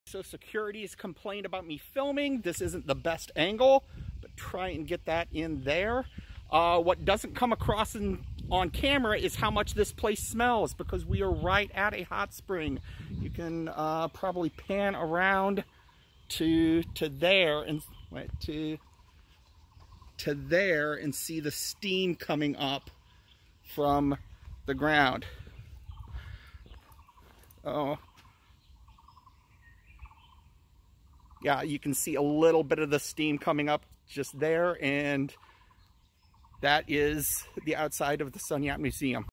So security has complained about me filming. This isn't the best angle, but try and get that in there. What doesn't come across on camera is how much this place smells, because we are right at a hot spring. You can probably pan around to there and to there and see the steam coming up from the ground. Oh, yeah, you can see a little bit of the steam coming up just there, and that is the outside of the Sun Yat Museum.